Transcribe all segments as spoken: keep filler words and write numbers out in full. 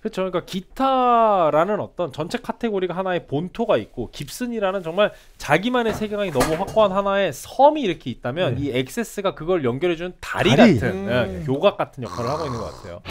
그렇죠. 그러니까 기타라는 어떤 전체 카테고리가 하나의 본토가 있고 깁슨이라는 정말 자기만의 세계관이 너무 확고한 하나의 섬이 이렇게 있다면 네. 이 엑세스가 그걸 연결해주는 다리, 다리. 같은 음. 예, 교각 같은 역할을 하고 있는 것 같아요.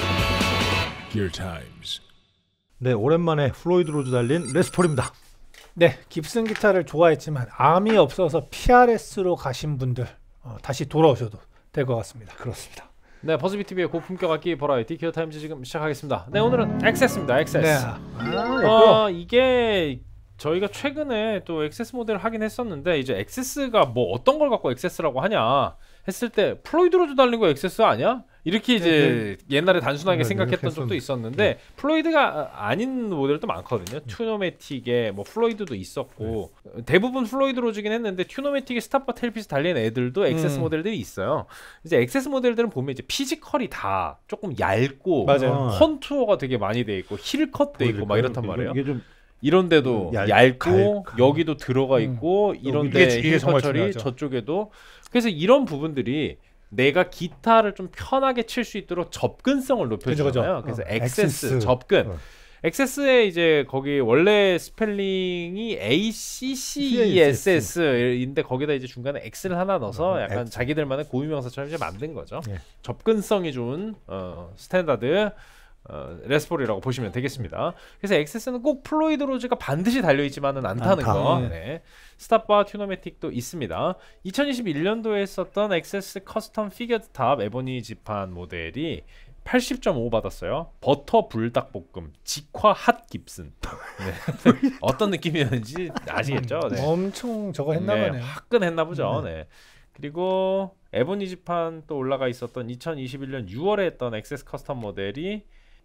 Gear Times. 네, 오랜만에 플로이드 로즈 달린 레스폴입니다. 네, 깁슨 기타를 좋아했지만 암이 없어서 피알에스로 가신 분들 어, 다시 돌아오셔도 될 것 같습니다. 그렇습니다. 네, 버즈비티비의 고품격 악기 버라이티 기어 타임즈 지금 시작하겠습니다. 네, 오늘은 엑세스입니다. 엑세스. 네, 아, 어, 이게 저희가 최근에 또 엑세스 모델을 하긴 했었는데 이제 엑세스가 뭐 어떤 걸 갖고 엑세스라고 하냐 했을 때 플로이드 로즈 달린 거 엑세스 아니야? 이렇게 이제 네, 옛날에 단순하게 네, 생각했던 네, 적도 네. 있었는데 플로이드가 아닌 모델도 많거든요. 튜노매틱에 뭐 플로이드도 있었고 네. 대부분 플로이드 로즈긴 했는데 튜노매틱에 스탑바 테일피스 달린 애들도 엑세스 음. 모델들이 있어요. 이제 엑세스 모델들은 보면 이제 피지컬이 다 조금 얇고 맞아요. 컨투어가 되게 많이 돼 있고 힐컷 돼 있고 막 이렇단 말이에요. 이게 좀 이런데도 얇- 얇고 갈- 여기도 들어가 음. 있고 이게 이런데 주- 이게 정말 힐컷처리 중요하죠. 저쪽에도 그래서 이런 부분들이 내가 기타를 좀 편하게 칠 수 있도록 접근성을 높여주잖아요. 그죠, 그죠. 그래서 어, 액세스, 액세스. 접근. 어. 액세스에 이제 거기 원래 스펠링이 에이 씨 씨 이 에스 에스인데 거기다 이제 중간에 X를 하나 넣어서 어, 약간 X. 자기들만의 고유명사처럼 이제 만든 거죠. 예. 접근성이 좋은 어, 스탠다드 어, 레스폴이라고 보시면 되겠습니다. 그래서 엑세스는 꼭 플로이드 로즈가 반드시 달려있지만은 않다는 않다. 거. 네. 네. 스탑바 튜노매틱도 있습니다. 이천이십일 년도에 썼던 엑세스 커스텀 피겨드 탑 에보니 지판 모델이 팔십 점 오 받았어요. 버터 불닭볶음 직화 핫 깁슨. 네. 어떤 느낌이었는지 아시겠죠? 네. 엄청 저거 했나 네, 보네요. 화끈했나 보죠. 네. 그리고 에보니 지판 또 올라가 있었던 이천이십일 년 유월에 했던 엑세스 커스텀 모델이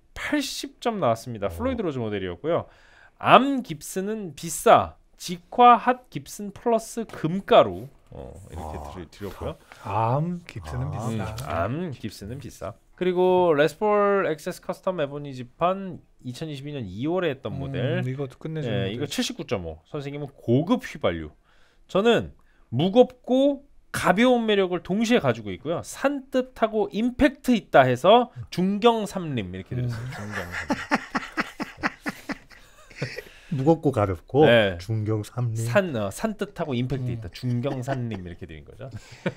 팔십 점 나왔습니다. 플로이드 로즈 모델이었고요. 암 깁슨은 비싸. 직화 핫 깁슨 플러스 금가루 어, 이렇게 아, 드리, 드렸고요. 암 깁슨은 아, 비싸. 음, 암 깁슨은 비싸. 그리고 레스폴 엑세스 커스텀 에보니 지판 이천이십이 년 이월에 했던 모델. 음, 이것도 끝내주는 예, 모델. 이거 칠십구 점 오. 선생님은 고급 휘발유. 저는 무겁고 가벼운 매력을 동시에 가지고 있고요. 산뜻하고 임팩트 있다 해서 중경 삼림 이렇게 드렸어요. 음. 중경 삼림. 무겁고 가볍고 네. 중경 삼림. 산 어, 산뜻하고 임팩트 음. 있다. 중경 삼림 이렇게 드린 거죠.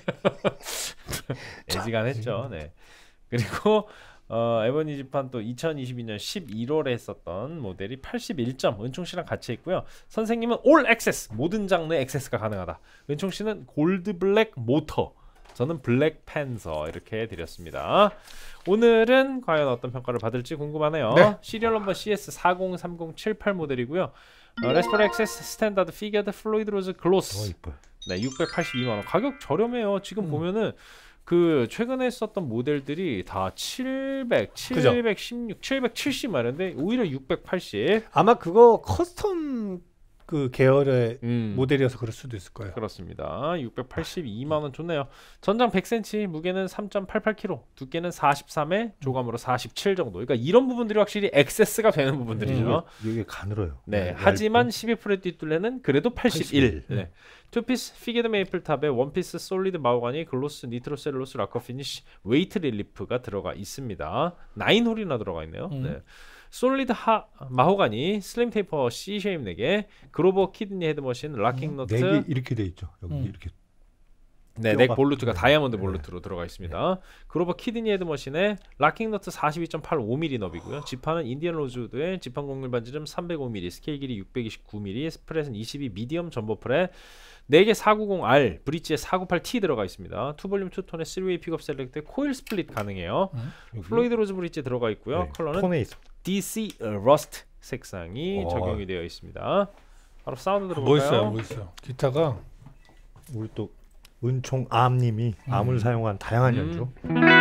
애지간했죠. 네. 그리고 어, 에버니 지판 또 이천이십이 년 십일월에 했었던 모델이 팔십일 점 은총 씨랑 같이 했고요. 선생님은 올 액세스 모든 장르의 액세스가 가능하다. 은총 씨는 골드 블랙 모터. 저는 블랙 팬서 이렇게 드렸습니다. 오늘은 과연 어떤 평가를 받을지 궁금하네요. 네. 시리얼 넘버 씨 에스 사공삼공칠팔 모델이고요. 어, 레스포 액세스 스탠다드 피겨드 플로이드 로즈 더 글로스. 이뻐요. 네, 육백팔십이만 원. 가격 저렴해요. 지금 음. 보면은 그 최근에 썼던 모델들이 다 칠백, 그죠? 칠백십육, 칠백칠십 말인데 오히려 육백팔십. 아마 그거 커스텀 그 계열의 음. 모델이어서 그럴 수도 있을 거예요. 그렇습니다. 육백팔십이만 원 좋네요. 전장 백 센티미터, 무게는 삼 점 팔팔 킬로그램, 두께는 사십삼에 조감으로 사십칠 정도. 그러니까 이런 부분들이 확실히 액세스가 되는 부분들이죠. 이게, 이게 가늘어요. 네, 얇- 하지만 얇고. 십이 프렛 뒷둘레는 그래도 팔십일. 팔십일. 네. 투피스 피게드 메이플 탑에 원피스 솔리드 마호가니 글로스 니트로셀룰로스 라커 피니쉬 웨이트 릴리프가 들어가 있습니다. 나인 홀이나 들어가 있네요. 음. 네. 솔리드 하 마호가니 슬림 테이퍼 C 쉐입 네 개, 그로버 키드니 헤드머신 락킹 너트. 넥이 이렇게 돼 있죠. 여기 음. 이렇게. 네, 뼈가- 넥 볼루트가 네. 다이아몬드 네. 볼루트로 들어가 있습니다. 그로버 키드니 헤드머신에 락킹 너트 사십이 점 팔오 밀리미터 너비고요. 지판은 인디언 로즈우드의 지판 곡률 반지름 삼백오 밀리미터, 스케일 길이 육백이십구 밀리미터, 스프렛은 이십이 미디엄 전보 프렛, 네 개 사백구십 알, 브릿지에 사백구십팔 티 들어가 있습니다. 투 볼륨 투 톤의 쓰리 웨이 픽업 셀렉트, 코일 스플릿 가능해요. 여기. 플로이드 로즈 브릿지 들어가 있고요. 네, 컬러는 톤에 있어. 디씨 러스트 색상이 어. 적용이 되어 있습니다. 바로 사운드 들어볼까요? 멋있어요, 멋있어요. 기타가 우리 또 은총 암님이 음. 암을 사용한 다양한 음. 연주.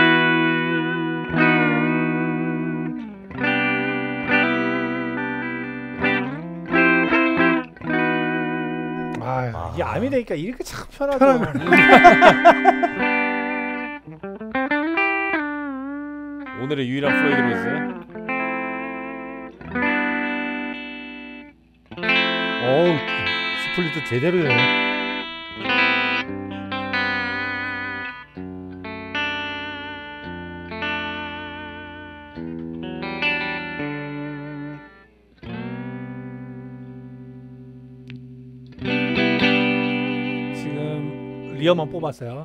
아, 아. 이게 암이 되니까 이렇게 참 편하죠. 오늘의 유일한 플로이드 로즈. 어우, 스플릿도 제대로 되네. 리어만 뽑았어요.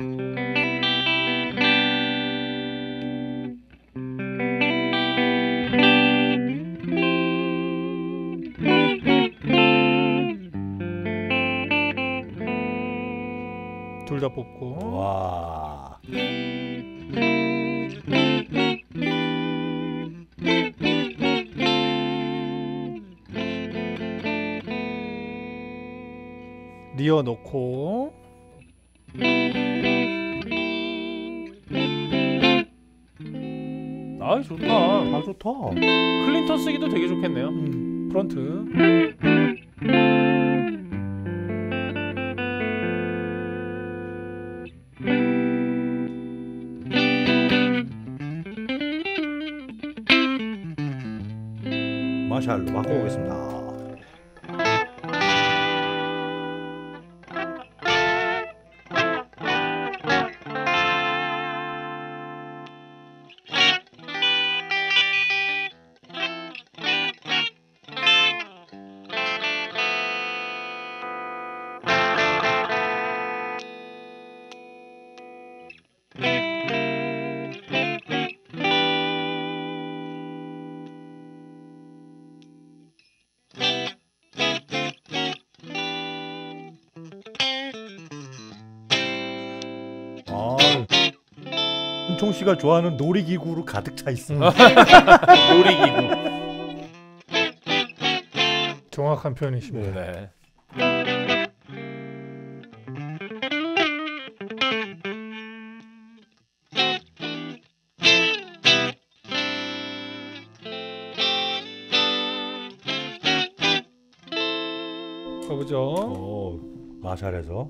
둘 다 뽑고. 와. 리어 놓고. 아 좋다. 아 좋다. 클린턴 쓰기도 되게 좋겠네요. 음, 프론트. 마샬로 바꿔보겠습니다. 아, 은총 씨가 좋아하는 놀이기구로 가득 차 있어. 놀이기구. 정확한 표현이십니다. 네. 가보죠. 어, 마샬에서.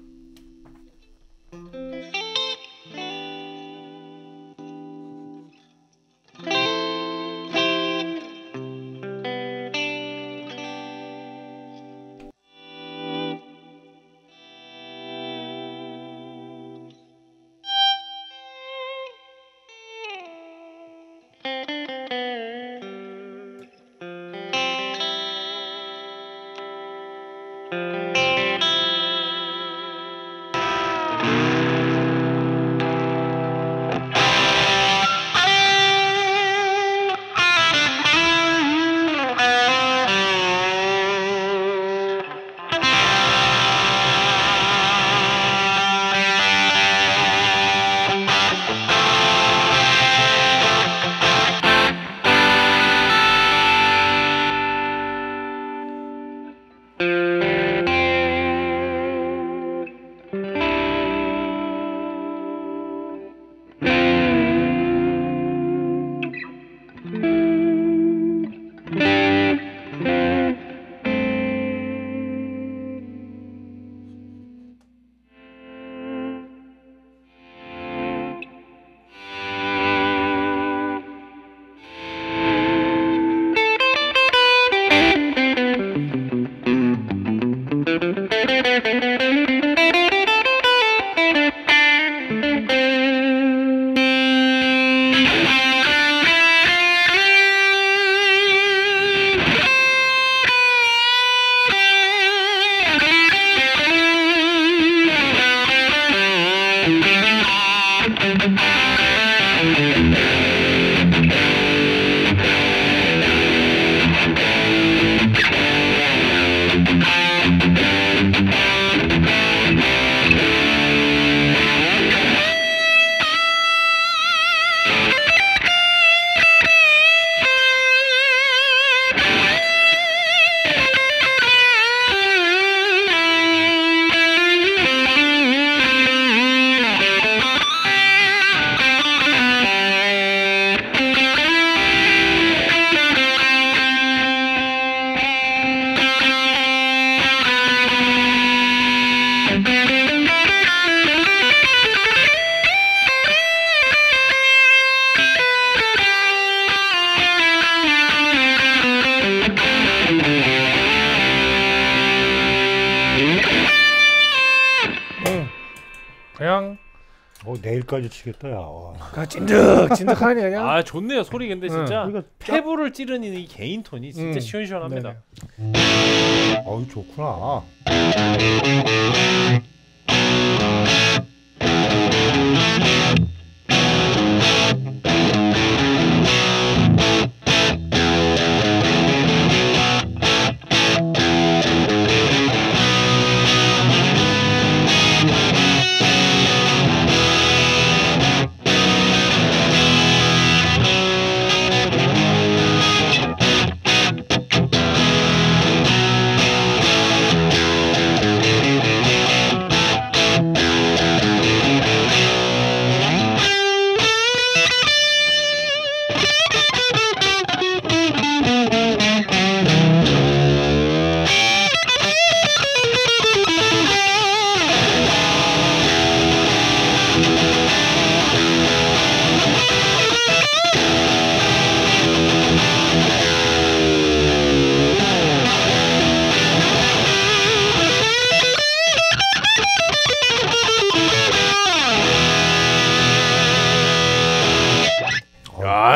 그냥 어, 내일까지 치겠다 야. 와. 그냥 찐득 찐득하네 그냥. 아 좋네요. 소리 근데 진짜 그러니까 쫙- 폐부를 찌르는 이 개인 톤이 진짜 음. 시원시원합니다. 네네. 어우 좋구나.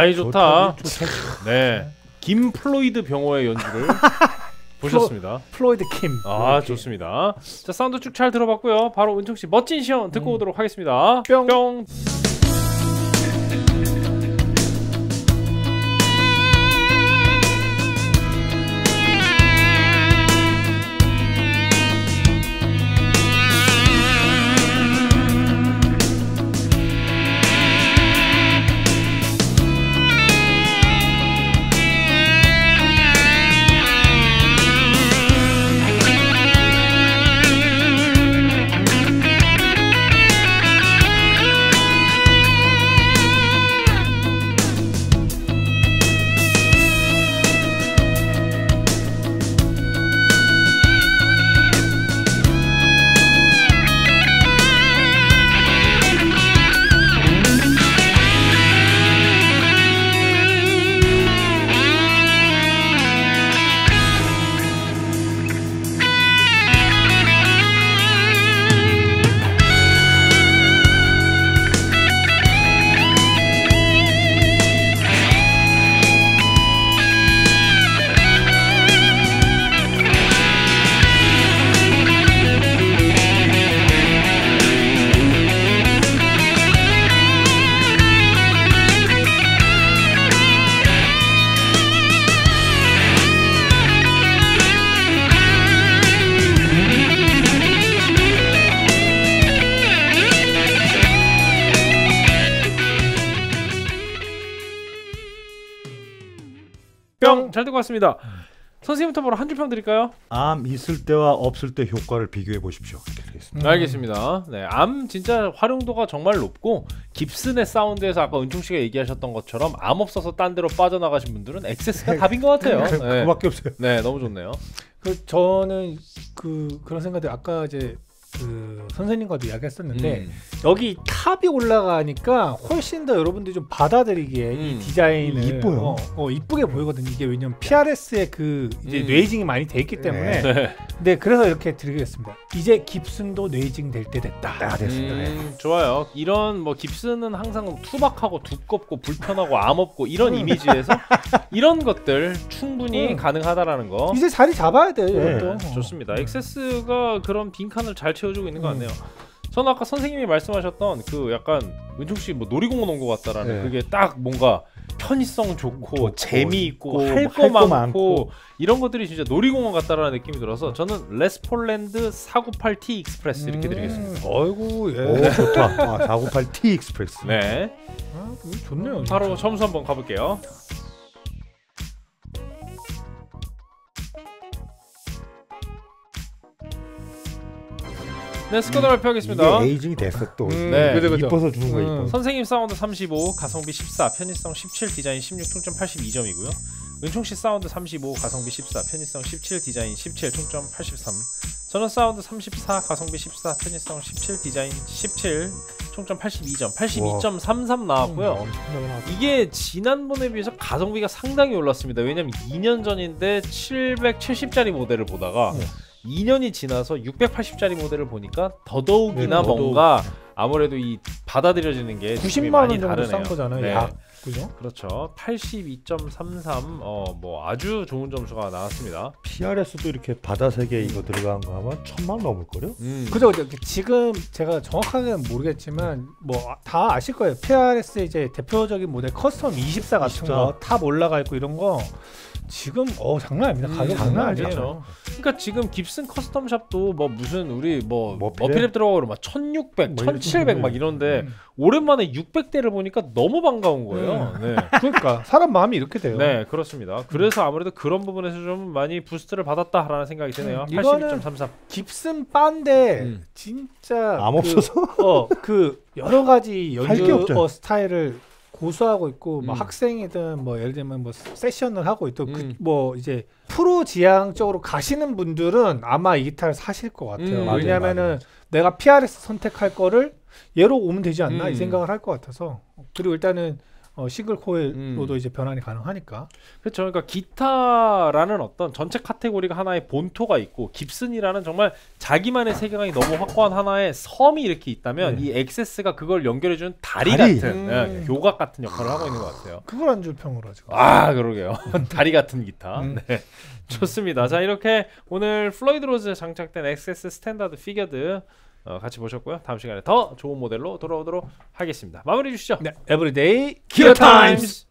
아이 좋다. 좋다. 네, 김 플로이드 병호의 연주를 보셨습니다. 플로이드 킴. 아 이렇게. 좋습니다. 자 사운드 쭉 잘 들어봤고요. 바로 은총 씨 멋진 시연 듣고 음. 오도록 하겠습니다. 뿅. 뿅. 뿅! 잘 듣고 왔습니다. 선생님부터 바로 한 줄 평 드릴까요? 암 있을 때와 없을 때 효과를 비교해 보십시오. 이렇게 되겠습니다. 음. 알겠습니다. 네, 암 진짜 활용도가 정말 높고 깁슨의 사운드에서 아까 은총 씨가 얘기하셨던 것처럼 암 없어서 딴 데로 빠져나가신 분들은 엑세스가 답인 것 같아요. 네. 그밖에 없어요. 네, 너무 좋네요. 그 저는 그 그런 생각들 아까 이제 그 선생님과도 이야기했었는데 음. 여기 탑이 올라가니까 훨씬 더 여러분들이 좀 받아들이기에 음. 이 디자인을 이뻐요. 어, 어, 이쁘게 보이거든요. 이게 왜냐면 피알에스의 그 이제 음. 뇌이징이 많이 돼 있기 때문에 네. 네 그래서 이렇게 드리겠습니다. 이제 깁슨도 뇌이징 될 때 됐다. 아, 됐습니다. 음, 좋아요. 이런 뭐 깁슨은 항상 투박하고 두껍고 불편하고 암 없고 이런 이미지에서 이런 것들 충분히 음. 가능하다라는 거. 이제 자리 잡아야 돼요. 네, 이것도. 어. 좋습니다. 엑세스가 그런 빈칸을 잘 채워주고 있는 것 같네요. 저는 아까 선생님이 말씀하셨던 그 약간 은총 씨 뭐 놀이공원 온 것 같다라는 네. 그게 딱 뭔가 편의성 좋고, 좋고, 재미있고 있고, 할 거 할 거 많고, 많고. 이런 것들이 진짜 놀이공원 같다라는 느낌이 들어서 저는 레스폴랜드 사구팔 티 익스프레스 이렇게 드리겠습니다. 어이구 예. 오 좋다. 아, 사구팔 티 익스프레스. 네, 아, 이거 좋네요. 바로 점수 한번 가볼게요. 네, 스코어 발표하겠습니다. 이게 에이징이 됐어 또. 음, 네. 그죠, 그죠. 이뻐서 주는 거야. 음. 이뻐서. 선생님 사운드 삼십오, 가성비 십사, 편의성 십칠, 디자인 십육, 총점 팔십이 점이고요. 은총씨 사운드 삼십오, 가성비 십사, 편의성 십칠, 디자인 십칠, 총점 팔십삼. 저는 사운드 삼십사, 가성비 십사, 편의성 십칠, 디자인 십칠, 총점 팔십이 점, 팔십이 점 삼삼 나왔고요. 엄청나게 나왔어. 이게 지난번에 비해서 가성비가 상당히 올랐습니다. 왜냐면 이 년 전인데 칠백칠십짜리 모델을 보다가 네. 이 년이 지나서 육백팔십짜리 모델을 보니까 더더욱이나 네, 더더욱. 뭔가 아무래도 이 받아들여지는 게 느낌이 구십만 원 많이 정도 다르네요. 싼 거잖아요. 네. 약 그죠? 그렇죠. 팔십이 점 삼삼 어 뭐 아주 좋은 점수가 나왔습니다. 피알에스도 이렇게 바다색에 이거 들어간 거 하면 천만 넘을 거요. 음. 그죠, 그죠. 지금 제가 정확하게는 모르겠지만 뭐 다 아실 거예요. 피알에스 이제 대표적인 모델 커스텀 이십사 같은 이십사. 거 탑 올라가 있고 이런 거 지금 어 장난 아닙니다. 음, 가격 장난 장난 아니죠. 아니죠. 그러니까 지금 깁슨 커스텀샵도 뭐 무슨 우리 뭐 머피랩? 머피랩 들어가고 막 천육백, 뭐 천칠백 막 이런데 음. 오랜만에 육백대를 보니까 너무 반가운 거예요. 네. 그러니까 사람 마음이 이렇게 돼요. 네, 그렇습니다. 그래서 아무래도 그런 부분에서 좀 많이 부스트를 받았다라는 생각이 드네요. 음, 팔십이 점 이거는 삼삼. 깁슨 바인데 음. 진짜 암 그, 없어서. 어, 그 여러 가지 할게 연주 없죠. 어, 스타일을 고수하고 있고 뭐 음. 학생이든 뭐 예를 들면 뭐 세션을 하고 있고 음. 그, 뭐 이제 프로 지향 쪽으로 가시는 분들은 아마 이 기타를 사실 것 같아요. 음, 맞아요, 왜냐면은 맞아요. 내가 피알에스 선택할 거를 얘로 오면 되지 않나 음. 이 생각을 할 것 같아서 그리고 일단은 어, 싱글 코일로도 음. 이제 변환이 가능하니까. 그렇죠. 그러니까 기타라는 어떤 전체 카테고리가 하나의 본토가 있고 깁슨이라는 정말 자기만의 세계관이 너무 확고한 하나의 섬이 이렇게 있다면 네. 이 엑세스가 그걸 연결해주는 다리, 다리. 같은 음. 예, 교각 같은 역할을 하고 있는 것 같아요. 그걸 안 줄 평으로 지금. 아 그러게요. 다리 같은 기타. 음. 네. 좋습니다. 자 이렇게 오늘 플로이드 로즈에 장착된 엑세스 스탠다드 피겨드 어, 같이 보셨고요. 다음 시간에 더 좋은 모델로 돌아오도록 하겠습니다. 마무리해 주시죠. 네, 에브리데이 기어 타임스.